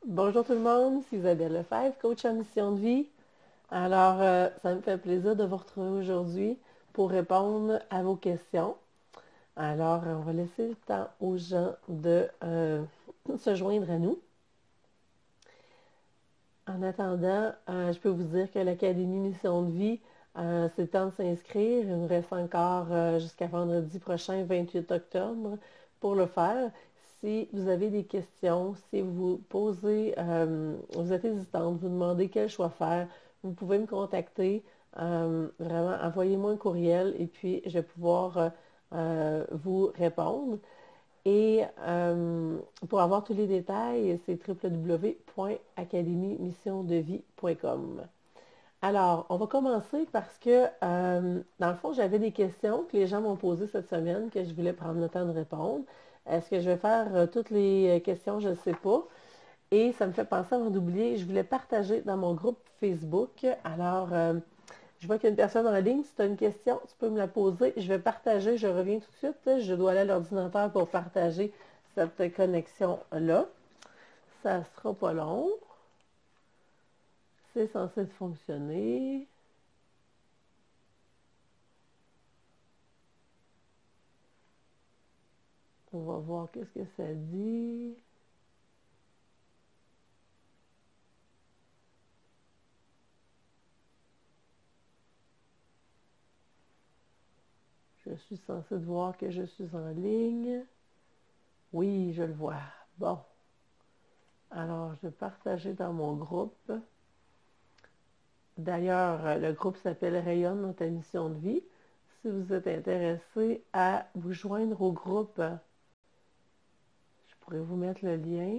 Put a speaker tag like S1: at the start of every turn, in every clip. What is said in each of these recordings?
S1: Bonjour tout le monde, c'est Isabelle Lefebvre, coach en mission de vie. Alors, ça me fait plaisir de vous retrouver aujourd'hui pour répondre à vos questions. Alors, on va laisser le temps aux gens de se joindre à nous. En attendant, je peux vous dire que l'Académie Mission de vie, c'est le temps de s'inscrire. Il nous reste encore jusqu'à vendredi prochain, 28 octobre, pour le faire. Si vous avez des questions, si vous posez, vous êtes hésitante, vous demandez quel choix faire, vous pouvez me contacter. Vraiment, envoyez-moi un courriel et puis je vais pouvoir vous répondre. Et pour avoir tous les détails, c'est www.academymissiondevie.com. Alors, on va commencer parce que, dans le fond, j'avais des questions que les gens m'ont posées cette semaine que je voulais prendre le temps de répondre. Est-ce que je vais faire toutes les questions? Je ne sais pas. Et ça me fait penser, avant d'oublier, je voulais partager dans mon groupe Facebook. Alors, je vois qu'il y a une personne en ligne. Si tu as une question, tu peux me la poser. Je vais partager. Je reviens tout de suite. Je dois aller à l'ordinateur pour partager cette connexion-là. Ça ne sera pas long. C'est censé fonctionner. On va voir qu'est-ce que ça dit. Je suis censée voir que je suis en ligne. Oui, je le vois. Bon. Alors, je vais partager dans mon groupe. D'ailleurs, le groupe s'appelle Rayonne dans ta mission de vie. Si vous êtes intéressé à vous joindre au groupe, je pourrais vous mettre le lien.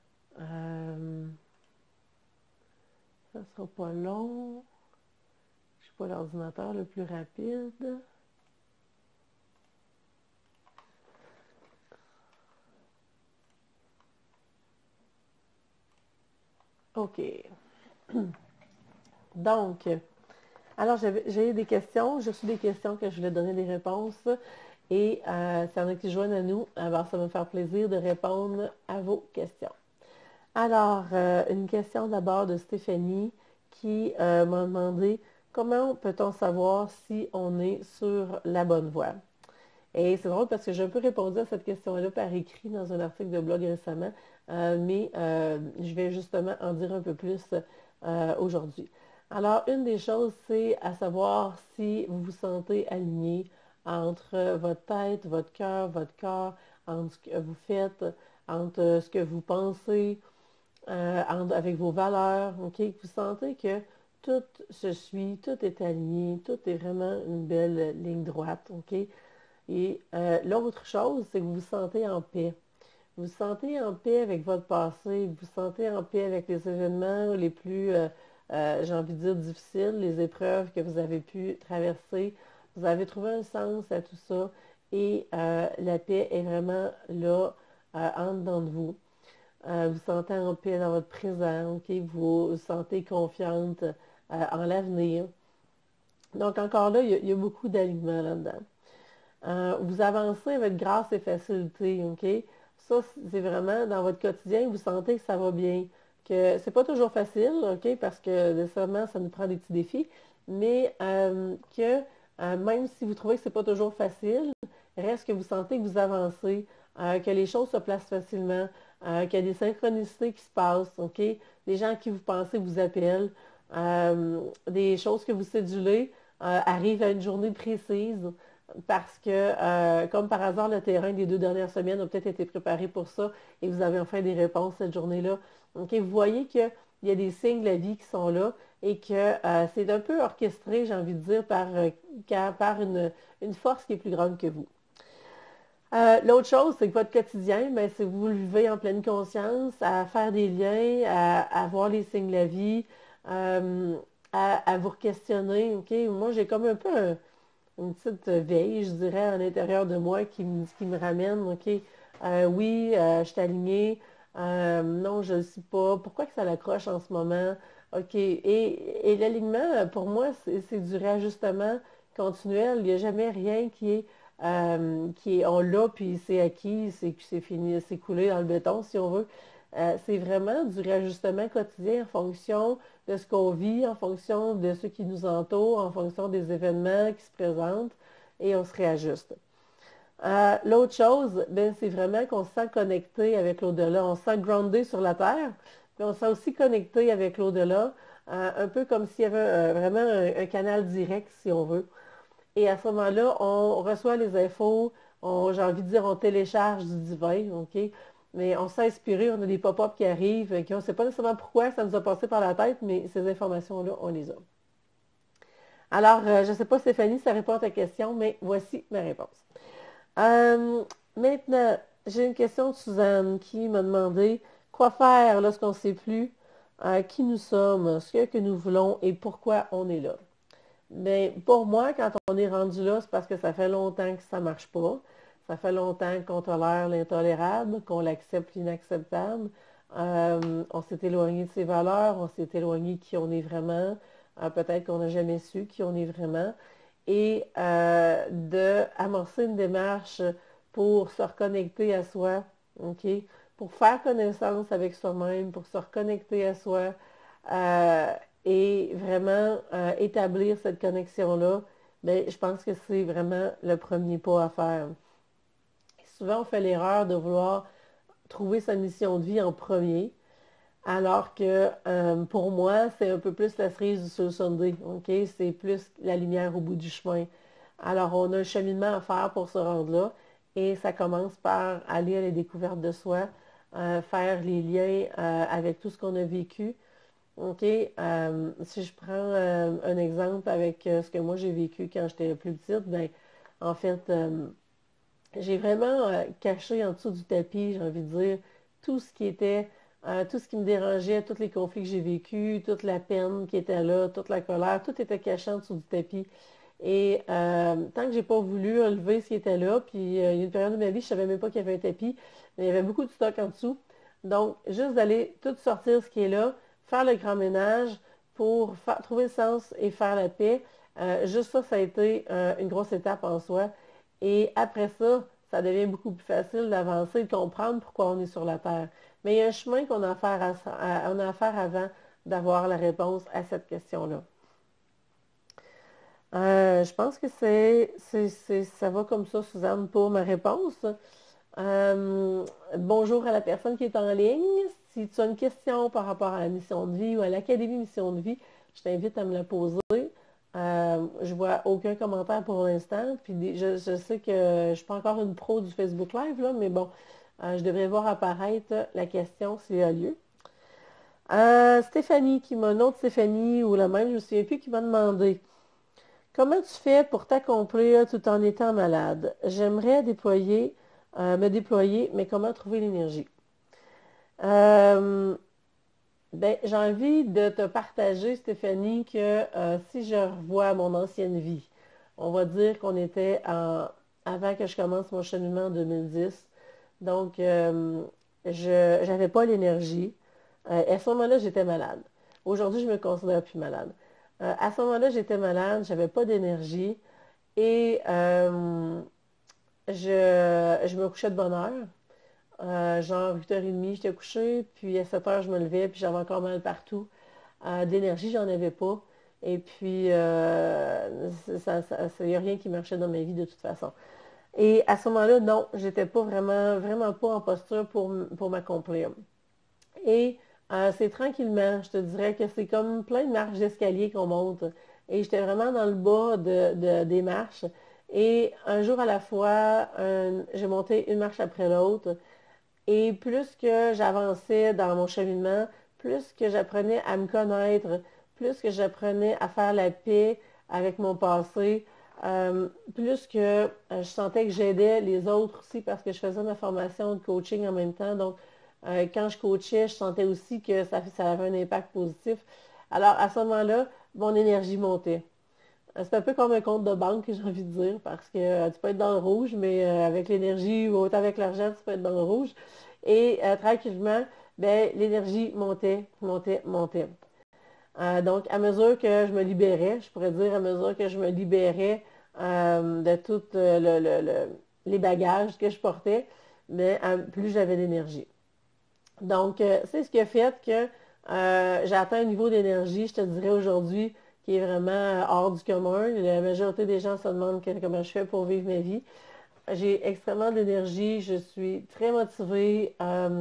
S1: Ça ne sera pas long. Je ne suis pas l'ordinateur le plus rapide. OK. Donc, alors j'ai des questions. J'ai reçu des questions que je voulais donner des réponses. Et s'il y en a qui joignent à nous, alors ça va me faire plaisir de répondre à vos questions. Alors, une question d'abord de Stéphanie qui m'a demandé comment peut-on savoir si on est sur la bonne voie? Et c'est drôle parce que j'ai un peu répondu à cette question-là par écrit dans un article de blog récemment, mais je vais justement en dire un peu plus aujourd'hui. Alors, une des choses, c'est à savoir si vous vous sentez aligné entre votre tête, votre cœur, votre corps, entre ce que vous faites, entre ce que vous pensez, avec vos valeurs, OK? Vous sentez que tout se suit, tout est aligné, tout est vraiment une belle ligne droite, OK? Et l'autre chose, c'est que vous vous sentez en paix. Vous vous sentez en paix avec votre passé, vous vous sentez en paix avec les événements les plus, j'ai envie de dire, difficiles, les épreuves que vous avez pu traverser. Vous avez trouvé un sens à tout ça et la paix est vraiment là, en dedans de vous. Vous vous sentez en paix dans votre présent, ok? Vous vous sentez confiante en l'avenir. Donc encore là, il y a beaucoup d'alignement là-dedans. Vous avancez avec grâce et facilité, OK? Ça, c'est vraiment dans votre quotidien, vous sentez que ça va bien. Que c'est pas toujours facile, OK? Parce que nécessairement, ça nous prend des petits défis, mais que même si vous trouvez que c'est pas toujours facile, reste que vous sentez que vous avancez, que les choses se placent facilement, qu'il y a des synchronicités qui se passent, OK? Les gens à qui vous pensez vous appellent, des choses que vous cédulez arrivent à une journée précise parce que, comme par hasard, le terrain des 2 dernières semaines a peut-être été préparé pour ça et vous avez enfin des réponses cette journée-là. Donc, vous voyez qu'il y a des signes de la vie qui sont là et que c'est un peu orchestré, j'ai envie de dire, par une force qui est plus grande que vous. L'autre chose, c'est que votre quotidien, ben, c'est que vous le vivez en pleine conscience, à faire des liens, à voir les signes de la vie, euh, à vous questionner. OK? Moi, j'ai comme un peu une petite veille, je dirais, à l'intérieur de moi qui me ramène, OK, oui, je suis alignée, non, je ne le suis pas, pourquoi que ça l'accroche en ce moment, OK, et l'alignement, pour moi, c'est du réajustement continuel, il n'y a jamais rien qui est, on l'a, puis c'est acquis, c'est fini, c'est coulé dans le béton, si on veut. C'est vraiment du réajustement quotidien en fonction de ce qu'on vit, en fonction de ce qui nous entoure, en fonction des événements qui se présentent, et on se réajuste. L'autre chose, ben, c'est vraiment qu'on se sent connecté avec l'au-delà. On se sent groundé sur la Terre, puis on se sent aussi connecté avec l'au-delà, un peu comme s'il y avait vraiment un canal direct, si on veut. Et à ce moment-là, on reçoit les infos, j'ai envie de dire, on télécharge du divin, OK? Mais on s'est inspiré, on a des pop-up qui arrivent, on ne sait pas nécessairement pourquoi ça nous a passé par la tête, mais ces informations-là, on les a. Alors, je ne sais pas, Stéphanie, si ça répond à ta question, mais voici ma réponse. Maintenant, j'ai une question de Suzanne qui m'a demandé quoi faire lorsqu'on ne sait plus qui nous sommes, ce que nous voulons et pourquoi on est là. Mais pour moi, quand on est rendu là, c'est parce que ça fait longtemps que ça ne marche pas. Ça fait longtemps qu'on tolère l'intolérable, qu'on l'accepte l'inacceptable. On s'est éloigné de ses valeurs, on s'est éloigné de qui on est vraiment. Peut-être qu'on n'a jamais su qui on est vraiment. Et d'amorcer une démarche pour se reconnecter à soi, OK? Pour faire connaissance avec soi-même, pour se reconnecter à soi. Et vraiment établir cette connexion-là, bien, je pense que c'est vraiment le premier pas à faire. Souvent, on fait l'erreur de vouloir trouver sa mission de vie en premier, alors que pour moi, c'est un peu plus la cerise du Soul Sunday, OK? C'est plus la lumière au bout du chemin. Alors, on a un cheminement à faire pour se rendre là, et ça commence par aller à la découverte de soi, faire les liens avec tout ce qu'on a vécu. OK. Si je prends un exemple avec ce que moi j'ai vécu quand j'étais plus petite, ben, en fait, j'ai vraiment caché en dessous du tapis, j'ai envie de dire, tout ce qui était, tout ce qui me dérangeait, tous les conflits que j'ai vécus, toute la peine qui était là, toute la colère, tout était caché en dessous du tapis. Et tant que j'ai pas voulu enlever ce qui était là, puis il y a une période de ma vie, je savais même pas qu'il y avait un tapis, mais il y avait beaucoup de stock en dessous. Donc, juste d'aller tout sortir ce qui est là, faire le grand ménage pour trouver le sens et faire la paix, juste ça, ça a été une grosse étape en soi. Et après ça, ça devient beaucoup plus facile d'avancer, de comprendre pourquoi on est sur la Terre. Mais il y a un chemin qu'on a à faire avant d'avoir la réponse à cette question-là. Je pense que ça va comme ça, Suzanne, pour ma réponse. Bonjour à la personne qui est en ligne. Si tu as une question par rapport à la mission de vie ou à l'Académie Mission de vie, je t'invite à me la poser. Je vois aucun commentaire pour l'instant. Puis je sais que je ne suis pas encore une pro du Facebook Live, là, mais bon, je devrais voir apparaître la question s'il y a lieu. Stéphanie, une autre Stéphanie ou la même, je ne me souviens plus, qui m'a demandé comment tu fais pour t'accomplir tout en étant malade? J'aimerais me déployer, mais comment trouver l'énergie? Ben, j'ai envie de te partager, Stéphanie, que si je revois mon ancienne vie, on va dire qu'on était avant que je commence mon cheminement en 2010. Donc, je n'avais pas l'énergie. À ce moment-là, j'étais malade. Aujourd'hui, je ne me considère plus malade. À ce moment-là, j'étais malade, j'avais pas d'énergie et je me couchais de bonne heure. Genre 8h30, j'étais couchée, puis à 7h, je me levais, puis j'avais encore mal partout. D'énergie, j'en avais pas. Et puis, il n'y a rien qui marchait dans ma vie de toute façon. Et à ce moment-là, non, j'étais pas vraiment pas en posture pour m'accomplir. Et c'est tranquillement, je te dirais que c'est comme plein de marches d'escalier qu'on monte. Et j'étais vraiment dans le bas des marches. Et un jour à la fois, j'ai monté une marche après l'autre. Et plus que j'avançais dans mon cheminement, plus que j'apprenais à me connaître, plus que j'apprenais à faire la paix avec mon passé, plus que je sentais que j'aidais les autres aussi parce que je faisais ma formation de coaching en même temps. Donc, quand je coachais, je sentais aussi que ça avait un impact positif. Alors, à ce moment-là, mon énergie montait. C'est un peu comme un compte de banque, j'ai envie de dire, parce que tu peux être dans le rouge, mais avec l'énergie ou autant avec l'argent, tu peux être dans le rouge. Et tranquillement, ben, l'énergie montait, montait, montait. Donc, à mesure que je me libérais, je pourrais dire, à mesure que je me libérais de tous les bagages que je portais, mais plus j'avais d'énergie. Donc, c'est ce qui a fait que j'ai atteint un niveau d'énergie, je te dirais aujourd'hui, qui est vraiment hors du commun. La majorité des gens se demandent comment je fais pour vivre ma vie. J'ai extrêmement d'énergie, je suis très motivée.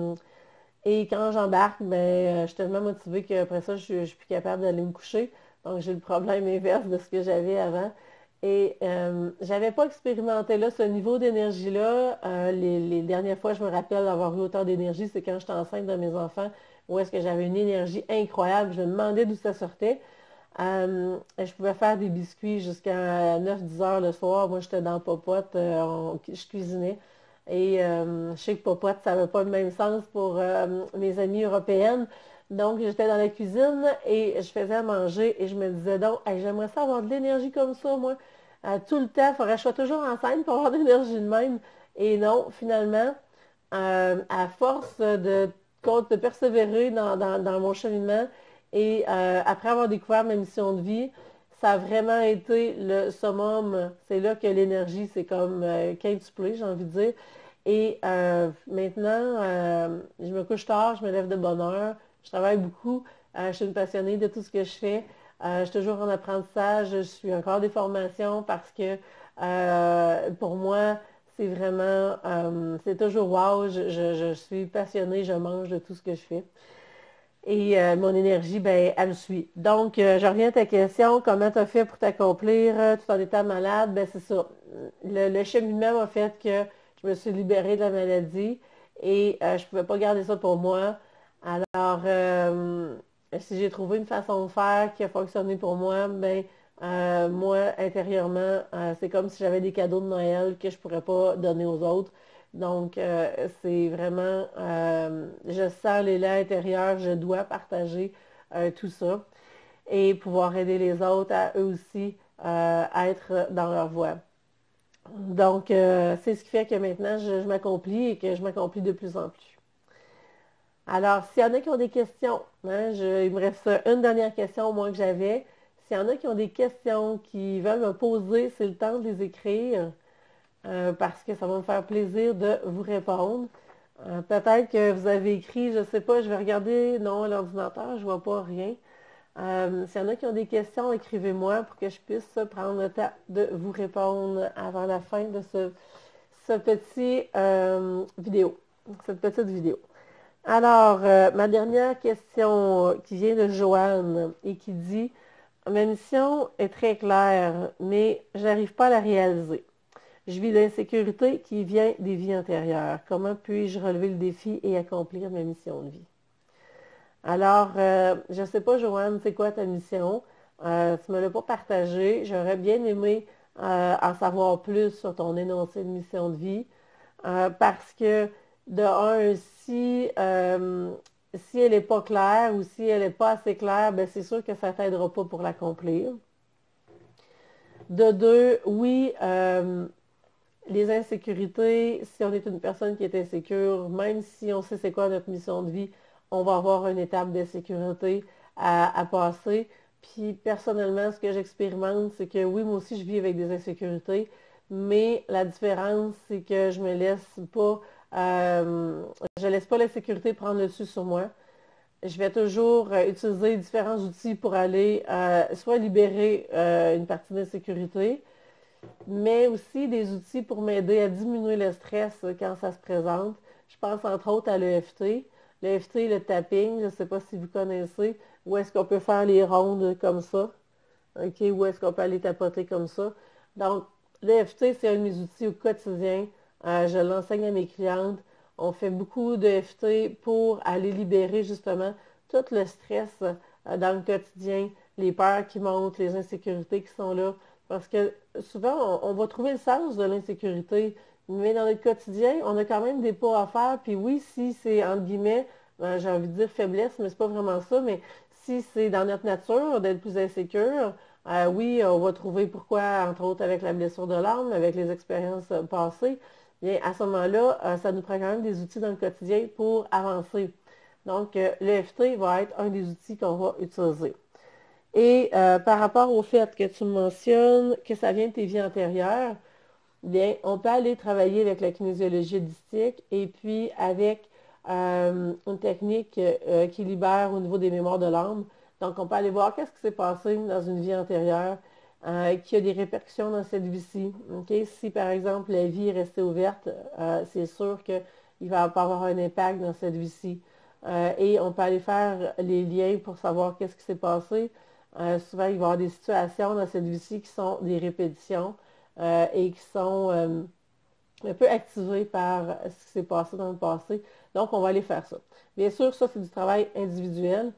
S1: Et quand j'embarque, je suis tellement motivée qu'après ça, je suis plus capable d'aller me coucher. Donc, j'ai le problème inverse de ce que j'avais avant. Et j'avais pas expérimenté là, ce niveau d'énergie-là. Les dernières fois, je me rappelle d'avoir eu autant d'énergie, c'est quand j'étais enceinte de mes enfants, où est-ce que j'avais une énergie incroyable. Je me demandais d'où ça sortait. Je pouvais faire des biscuits jusqu'à 9-10 heures le soir. Moi, j'étais dans Popote, je cuisinais. Et je sais que Popote, ça n'avait pas le même sens pour mes amies européennes. Donc, j'étais dans la cuisine et je faisais à manger et je me disais donc, hey, j'aimerais ça avoir de l'énergie comme ça, moi. Tout le temps, il faudrait que je sois toujours enceinte pour avoir de l'énergie de même. Et non, finalement, à force de persévérer dans mon cheminement et après avoir découvert ma mission de vie, ça a vraiment été le summum. C'est là que l'énergie, c'est comme quintuplé, j'ai envie de dire. Et maintenant, je me couche tard, je me lève de bonne heure, je travaille beaucoup, je suis une passionnée de tout ce que je fais. Je suis toujours en apprentissage, je suis encore des formations parce que pour moi, c'est vraiment, c'est toujours wow, je suis passionnée, je mange de tout ce que je fais. Et mon énergie, ben, elle me suit. Donc, je reviens à ta question, comment tu as fait pour t'accomplir tout en étant malade? Ben, c'est ça. Le cheminement a fait que je me suis libérée de la maladie et je ne pouvais pas garder ça pour moi. Alors, si j'ai trouvé une façon de faire qui a fonctionné pour moi, ben, moi, intérieurement, c'est comme si j'avais des cadeaux de Noël que je ne pourrais pas donner aux autres. Donc, c'est vraiment, je sens l'élan intérieur, je dois partager tout ça et pouvoir aider les autres à eux aussi être dans leur voie. Donc, c'est ce qui fait que maintenant, je m'accomplis et que je m'accomplis de plus en plus. Alors, s'il y en a qui ont des questions, hein, il me reste une dernière question au moins que j'avais. S'il y en a qui ont des questions, qui veulent me poser, c'est le temps de les écrire. Parce que ça va me faire plaisir de vous répondre. Peut-être que vous avez écrit, je ne sais pas, je vais regarder, non, à l'ordinateur, je ne vois pas rien. S'il y en a qui ont des questions, écrivez-moi pour que je puisse prendre le temps de vous répondre avant la fin de ce petit vidéo, cette petite vidéo. Alors, ma dernière question qui vient de Joanne et qui dit, ma mission est très claire, mais je n'arrive pas à la réaliser. Je vis l'insécurité qui vient des vies antérieures. Comment puis-je relever le défi et accomplir ma mission de vie? Alors, je ne sais pas, Joanne, c'est quoi ta mission? Tu ne me l'as pas partagé. J'aurais bien aimé en savoir plus sur ton énoncé de mission de vie. Parce que, de un, si elle n'est pas claire ou si elle n'est pas assez claire, ben c'est sûr que ça ne t'aidera pas pour l'accomplir. De deux, oui, les insécurités, si on est une personne qui est insécure, même si on sait c'est quoi notre mission de vie, on va avoir une étape d'insécurité à passer. Puis personnellement, ce que j'expérimente, c'est que oui, moi aussi, je vis avec des insécurités, mais la différence, c'est que je laisse pas l'insécurité prendre le dessus sur moi. Je vais toujours utiliser différents outils pour aller soit libérer une partie d'insécurité, mais aussi des outils pour m'aider à diminuer le stress quand ça se présente. Je pense entre autres à l'EFT. L'EFT, le tapping, je ne sais pas si vous connaissez, où est-ce qu'on peut faire les rondes comme ça, OK, où est-ce qu'on peut aller tapoter comme ça. Donc, l'EFT, c'est un de mes outils au quotidien. Je l'enseigne à mes clientes. On fait beaucoup d'EFT pour aller libérer justement tout le stress dans le quotidien, les peurs qui montent, les insécurités qui sont là. Parce que souvent, on va trouver le sens de l'insécurité, mais dans notre quotidien, on a quand même des pas à faire. Puis oui, si c'est, entre guillemets, j'ai envie de dire faiblesse, mais c'est pas vraiment ça, mais si c'est dans notre nature d'être plus insécure, oui, on va trouver pourquoi, entre autres avec la blessure de l'âme, avec les expériences passées, bien à ce moment-là, ça nous prend quand même des outils dans le quotidien pour avancer. Donc, l'EFT va être un des outils qu'on va utiliser. Et par rapport au fait que tu mentionnes que ça vient de tes vies antérieures, bien, on peut aller travailler avec la kinésiologie holistique et puis avec une technique qui libère au niveau des mémoires de l'âme. Donc, on peut aller voir qu'est-ce qui s'est passé dans une vie antérieure, qui a des répercussions dans cette vie-ci. Okay? Si, par exemple, la vie est restée ouverte, c'est sûr qu'il va pas avoir un impact dans cette vie-ci. Et on peut aller faire les liens pour savoir qu'est-ce qui s'est passé. Souvent, il va y avoir des situations dans cette vie-ci qui sont des répétitions et qui sont un peu activées par ce qui s'est passé dans le passé. Donc, on va aller faire ça. Bien sûr, ça, c'est du travail individuel,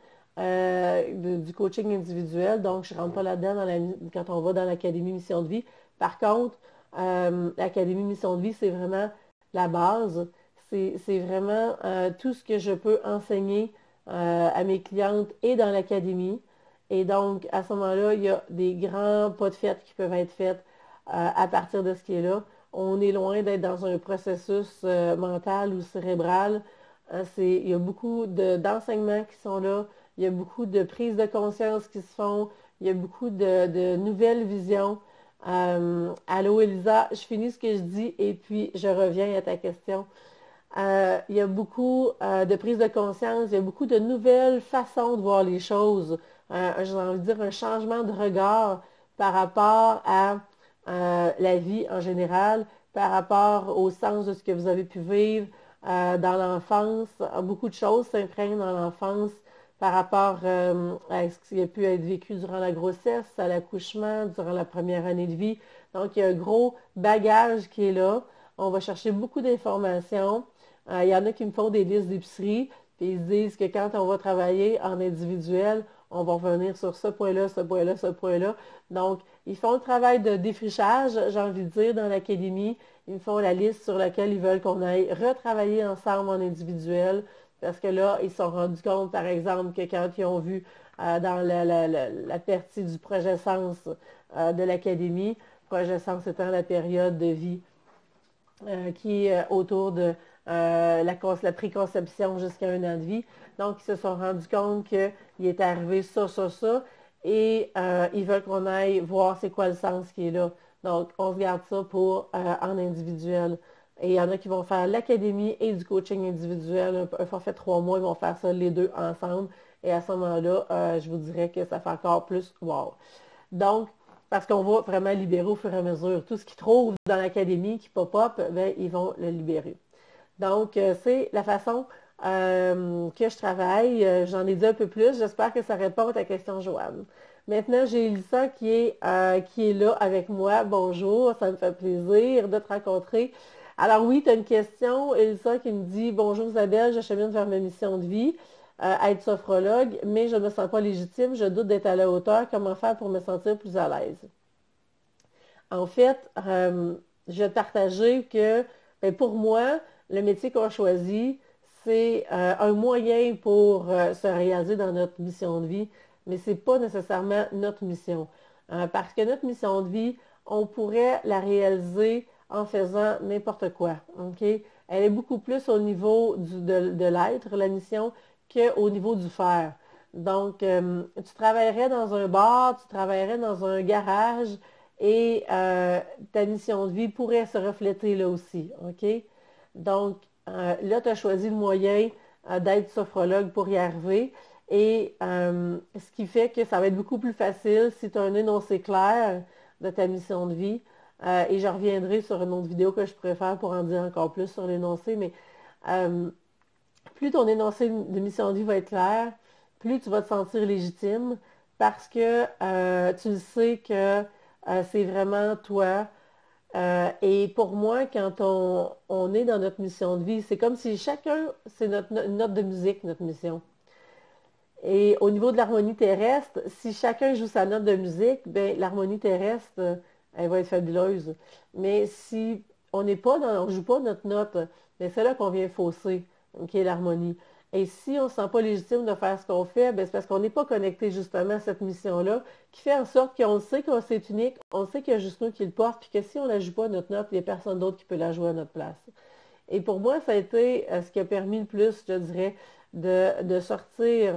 S1: du coaching individuel. Donc, je ne rentre pas là-dedans quand on va dans l'Académie Mission de vie. Par contre, l'Académie Mission de vie, c'est vraiment la base. C'est vraiment tout ce que je peux enseigner à mes clientes et dans l'Académie. Et donc, à ce moment-là, il y a des grands pas de fête qui peuvent être faits à partir de ce qui est là. On est loin d'être dans un processus mental ou cérébral. Il y a beaucoup d'enseignements qui sont là. Il y a beaucoup de prises de conscience qui se font. Il y a beaucoup de nouvelles visions. Allô, Elisa, je finis ce que je dis et puis je reviens à ta question. Il y a beaucoup de prises de conscience. Il y a beaucoup de nouvelles façons de voir les choses. J'ai envie de dire un changement de regard par rapport à la vie en général, par rapport au sens de ce que vous avez pu vivre dans l'enfance. Beaucoup de choses s'imprègnent dans l'enfance par rapport à ce qui a pu être vécu durant la grossesse, à l'accouchement, durant la première année de vie. Donc, il y a un gros bagage qui est là. On va chercher beaucoup d'informations. Il y en a qui me font des listes d'épicerie, puis ils se disent que quand on va travailler en individuel, on va revenir sur ce point-là, ce point-là, ce point-là. Donc, ils font le travail de défrichage, j'ai envie de dire, dans l'académie. Ils me font la liste sur laquelle ils veulent qu'on aille retravailler ensemble en individuel. Parce que là, ils se sont rendus compte, par exemple, que quand ils ont vu dans la partie du projet Sens de l'académie, projet Sens étant la période de vie qui est autour de la préconception jusqu'à un an de vie. Donc, ils se sont rendus compte qu'il est arrivé ça, ça, ça, et ils veulent qu'on aille voir c'est quoi le sens qui est là. Donc, on se garde ça pour en individuel. Et il y en a qui vont faire l'académie et du coaching individuel, un forfait 3 mois, ils vont faire ça les deux ensemble. Et à ce moment-là, je vous dirais que ça fait encore plus wow. Donc, parce qu'on va vraiment libérer au fur et à mesure. Tout ce qu'ils trouvent dans l'académie qui pop-up, ben, ils vont le libérer. Donc, c'est la façon que je travaille. J'en ai dit un peu plus. J'espère que ça répond à ta question, Joanne. Maintenant, j'ai Elisa qui est là avec moi. Bonjour, ça me fait plaisir de te rencontrer. Alors oui, tu as une question, Elisa, qui me dit « Bonjour Isabelle, je chemine vers ma mission de vie, être sophrologue, mais je ne me sens pas légitime, je doute d'être à la hauteur. Comment faire pour me sentir plus à l'aise? » En fait, je vais te partager que ben, pour moi, le métier qu'on choisit, c'est un moyen pour se réaliser dans notre mission de vie, mais ce n'est pas nécessairement notre mission. Parce que notre mission de vie, on pourrait la réaliser en faisant n'importe quoi. Okay? Elle est beaucoup plus au niveau de l'être, la mission, qu'au niveau du faire. Donc, tu travaillerais dans un bar, tu travaillerais dans un garage, et ta mission de vie pourrait se refléter là aussi. OK? Donc, là, tu as choisi le moyen d'être sophrologue pour y arriver. Et ce qui fait que ça va être beaucoup plus facile si tu as un énoncé clair de ta mission de vie. Et je reviendrai sur une autre vidéo que je pourrais faire pour en dire encore plus sur l'énoncé. Mais plus ton énoncé de mission de vie va être clair, plus tu vas te sentir légitime parce que tu le sais que c'est vraiment toi. Et pour moi, quand on est dans notre mission de vie, c'est comme si chacun, c'est notre note de musique, notre mission. Et au niveau de l'harmonie terrestre, si chacun joue sa note de musique, ben, l'harmonie terrestre, elle va être fabuleuse. Mais si on ne joue pas notre note, ben, c'est là qu'on vient fausser, qui est l'harmonie. Et si on ne se sent pas légitime de faire ce qu'on fait, ben, c'est parce qu'on n'est pas connecté justement à cette mission-là, qui fait en sorte qu'on sait qu'on c'est unique, on sait qu'il y a juste nous qui le porte, puis que si on ne la joue pas notre note, il n'y a personne d'autre qui peut la jouer à notre place. Et pour moi, ça a été ce qui a permis le plus, je dirais, de sortir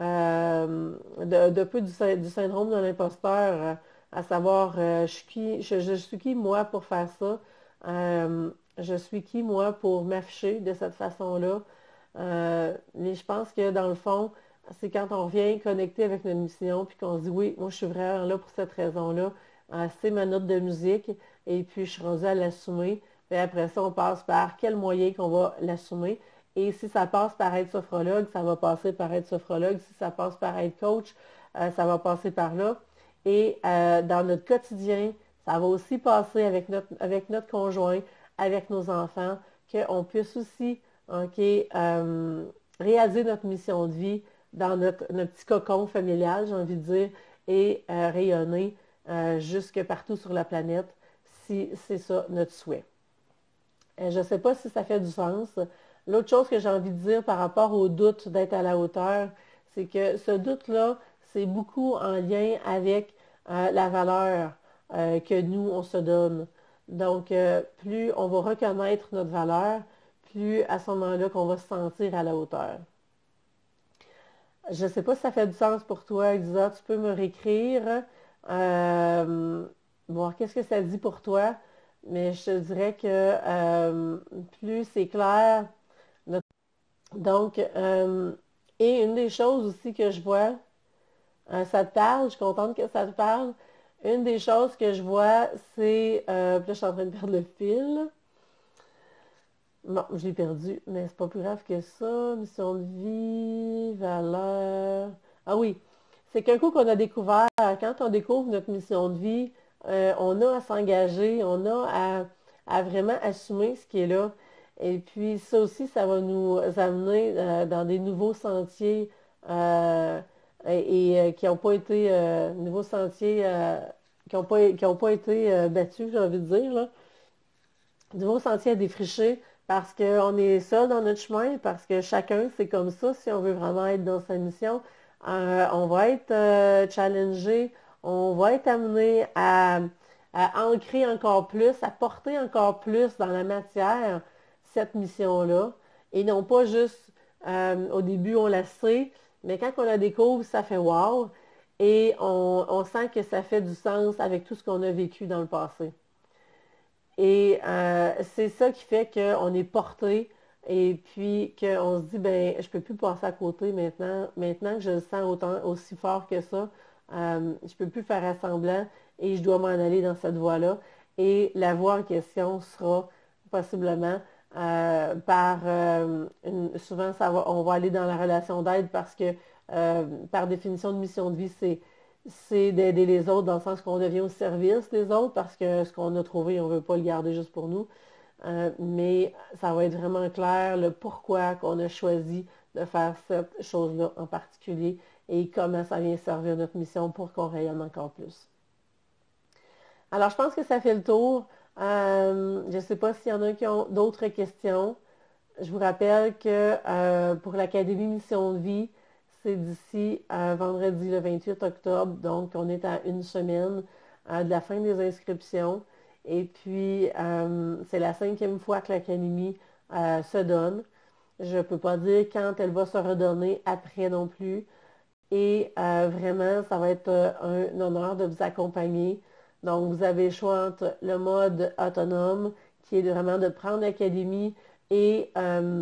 S1: de peu du syndrome de l'imposteur, à savoir, je suis qui moi pour faire ça? Je suis qui moi pour m'afficher de cette façon-là? Mais je pense que dans le fond, c'est quand on revient connecter avec notre mission, puis qu'on se dit oui, moi je suis vraiment là pour cette raison-là. C'est ma note de musique, et puis je suis rendue à l'assumer. Puis après ça, on passe par quel moyen qu'on va l'assumer. Et si ça passe par être sophrologue, ça va passer par être sophrologue. Si ça passe par être coach, ça va passer par là. Et dans notre quotidien, ça va aussi passer avec notre conjoint, avec nos enfants, qu'on puisse aussi réaliser notre mission de vie dans notre petit cocon familial, j'ai envie de dire, et rayonner jusque partout sur la planète, si c'est ça notre souhait. Je ne sais pas si ça fait du sens. L'autre chose que j'ai envie de dire par rapport au doute d'être à la hauteur, c'est que ce doute-là, c'est beaucoup en lien avec la valeur que nous, on se donne. Donc, plus on va reconnaître notre valeur, plus à ce moment-là qu'on va se sentir à la hauteur. Je ne sais pas si ça fait du sens pour toi, Elisa. Tu peux me réécrire, voir qu'est-ce que ça dit pour toi. Mais je te dirais que plus c'est clair. Donc, et une des choses aussi que je vois, ça te parle, je suis contente que ça te parle. Une des choses que je vois, c'est, puis là, je suis en train de perdre le fil. Bon, je l'ai perdu, mais c'est pas plus grave que ça. Mission de vie, valeur. Ah oui, c'est qu'un coup qu'on a découvert, quand on découvre notre mission de vie, on a à s'engager, on a à vraiment assumer ce qui est là. Et puis ça aussi, ça va nous amener dans des nouveaux sentiers qui n'ont pas été nouveaux sentiers qui ont pas été battus, j'ai envie de dire, là. Nouveaux sentiers à défricher parce qu'on est seul dans notre chemin, parce que chacun, c'est comme ça, si on veut vraiment être dans sa mission, on va être challengé, on va être amené à ancrer encore plus, à porter encore plus dans la matière cette mission-là, et non pas juste au début on la sait, mais quand on la découvre, ça fait wow, et on sent que ça fait du sens avec tout ce qu'on a vécu dans le passé. Et c'est ça qui fait qu'on est porté et puis qu'on se dit, ben, je ne peux plus passer à côté maintenant. Maintenant que je le sens aussi fort que ça, je ne peux plus faire semblant et je dois m'en aller dans cette voie-là. Et la voie en question sera possiblement souvent on va aller dans la relation d'aide parce que par définition de mission de vie, c'est d'aider les autres dans le sens qu'on devient au service des autres parce que ce qu'on a trouvé, on ne veut pas le garder juste pour nous. Mais ça va être vraiment clair le pourquoi qu'on a choisi de faire cette chose-là en particulier et comment ça vient servir notre mission pour qu'on rayonne encore plus. Alors, je pense que ça fait le tour. Je ne sais pas s'il y en a qui ont d'autres questions. Je vous rappelle que pour l'Académie Mission de vie, c'est d'ici vendredi le 28 octobre, donc on est à une semaine de la fin des inscriptions. Et puis, c'est la 5e fois que l'Académie se donne. Je ne peux pas dire quand elle va se redonner après non plus. Et vraiment, ça va être un honneur de vous accompagner. Donc, vous avez le choix entre le mode autonome, qui est vraiment de prendre l'académie et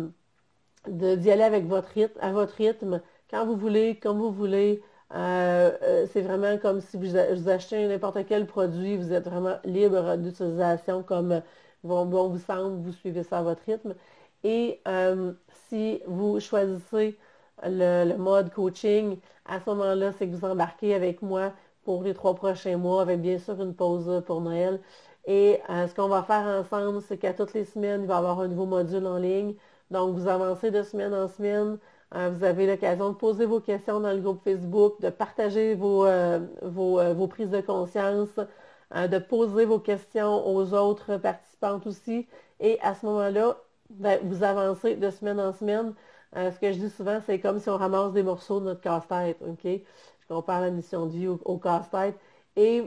S1: d'y aller avec à votre rythme, quand vous voulez, comme vous voulez. C'est vraiment comme si vous achetez n'importe quel produit, vous êtes vraiment libre d'utilisation comme bon vous semble, vous suivez ça à votre rythme. Et si vous choisissez le mode coaching, à ce moment-là, c'est que vous embarquez avec moi pour les 3 prochains mois, avec bien sûr une pause pour Noël. Et ce qu'on va faire ensemble, c'est qu'à toutes les semaines, il va y avoir un nouveau module en ligne. Donc, vous avancez de semaine en semaine. Vous avez l'occasion de poser vos questions dans le groupe Facebook, de partager vos prises de conscience, de poser vos questions aux autres participantes aussi. Et à ce moment-là, ben, vous avancez de semaine en semaine. Ce que je dis souvent, c'est comme si on ramasse des morceaux de notre casse-tête. OK? Je compare la mission de vie au casse-tête. Et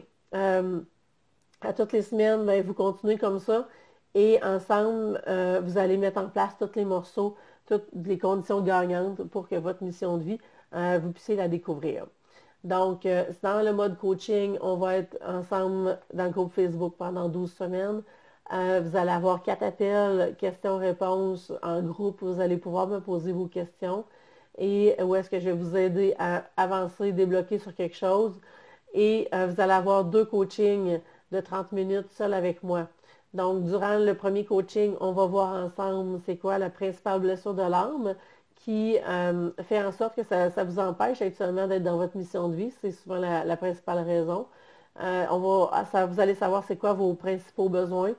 S1: à toutes les semaines, ben, vous continuez comme ça. Et ensemble, vous allez mettre en place tous les morceaux, toutes les conditions gagnantes pour que votre mission de vie, vous puissiez la découvrir. Donc, dans le mode coaching, on va être ensemble dans le groupe Facebook pendant 12 semaines. Vous allez avoir 4 appels, questions-réponses en groupe. Vous allez pouvoir me poser vos questions et où est-ce que je vais vous aider à avancer, débloquer sur quelque chose. Et vous allez avoir 2 coachings de 30 minutes seul avec moi. Donc, durant le premier coaching, on va voir ensemble c'est quoi la principale blessure de l'âme qui fait en sorte que ça vous empêche actuellement d'être dans votre mission de vie. C'est souvent la principale raison. Vous allez savoir c'est quoi vos principaux besoins.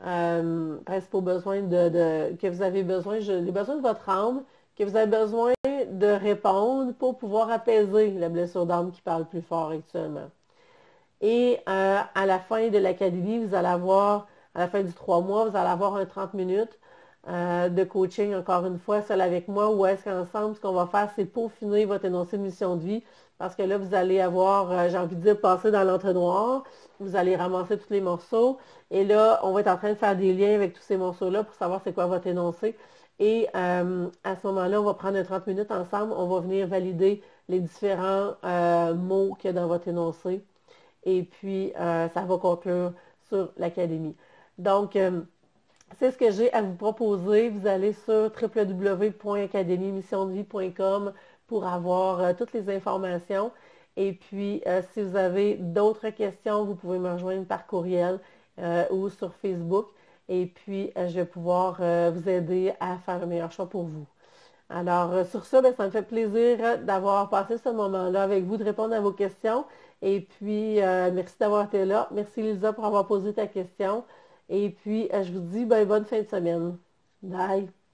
S1: Que vous avez besoin, les besoins de votre âme, que vous avez besoin de répondre pour pouvoir apaiser la blessure d'âme qui parle plus fort actuellement. Et à la fin de l'académie, vous allez avoir, à la fin du 3 mois, vous allez avoir un 30 minutes de coaching, encore une fois, seul avec moi, où est-ce qu'ensemble, ce qu'on va faire, c'est peaufiner votre énoncé de mission de vie, parce que là, vous allez avoir, j'ai envie de dire, passer dans l'entonnoir, vous allez ramasser tous les morceaux, et là, on va être en train de faire des liens avec tous ces morceaux-là pour savoir c'est quoi votre énoncé. Et à ce moment-là, on va prendre un 30 minutes ensemble, on va venir valider les différents mots qu'il y a dans votre énoncé. Et puis, ça va conclure sur l'académie. Donc, c'est ce que j'ai à vous proposer. Vous allez sur www.academiemissiondevie.com pour avoir toutes les informations. Et puis, si vous avez d'autres questions, vous pouvez me rejoindre par courriel ou sur Facebook. Et puis, je vais pouvoir vous aider à faire le meilleur choix pour vous. Alors, sur ça, ça me fait plaisir d'avoir passé ce moment-là avec vous, de répondre à vos questions. Et puis, merci d'avoir été là. Merci, Lisa, pour avoir posé ta question. Et puis, je vous dis bonne fin de semaine. Bye!